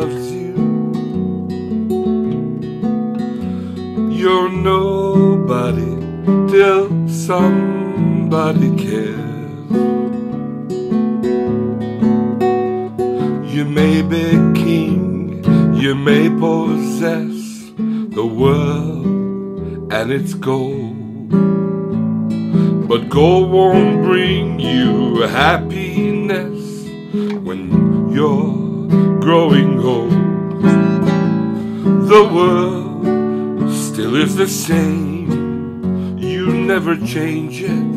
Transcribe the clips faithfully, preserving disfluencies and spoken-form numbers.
loves you. You're nobody till somebody cares. You may be king, you may possess the world and its gold, but gold won't bring you happiness when you're growing old. The world still is the same, you never change it.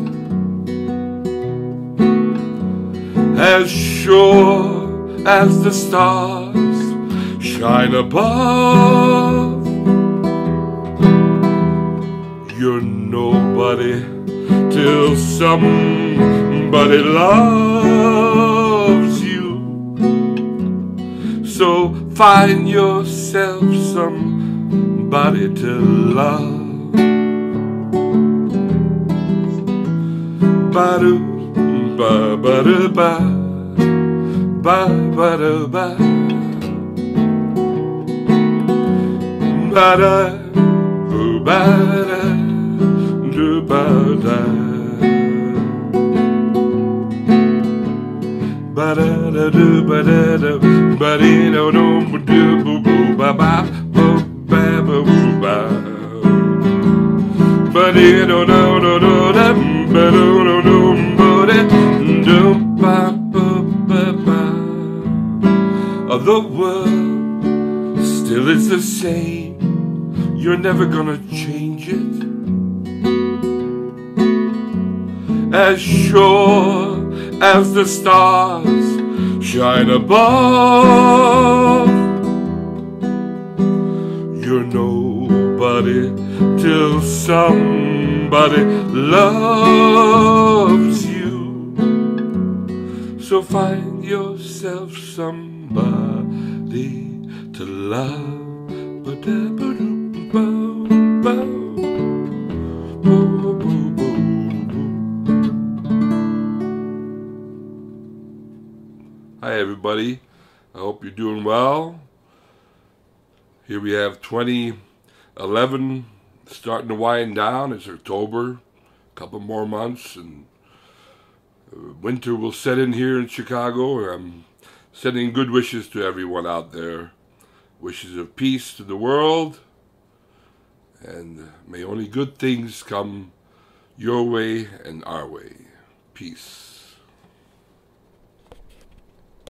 As sure as the stars shine above, you're nobody till somebody loves you. So find yourself somebody to love. Ba-do, ba-ba-da-ba, ba-ba-da-ba, ba-da, ba-da, do-ba-da, ba-da-da-do-ba-da-da, ba-dee-do-do-ba-do-boo-boo-ba-ba, bo-ba-ba-boo-ba, ba-dee-do-do-do-do-da, ba-do-do-do-ba-da, do-ba-ba-ba-ba. The world still is the same, you're never gonna change it. As sure as the stars shine above, you're nobody till somebody loves you. So find yourself somebody to love. Hi everybody, I hope you're doing well. Here we have twenty eleven starting to wind down. It's October, a couple more months, and winter will set in here in Chicago. I'm sending good wishes to everyone out there. Wishes of peace to the world, and may only good things come your way and our way. Peace.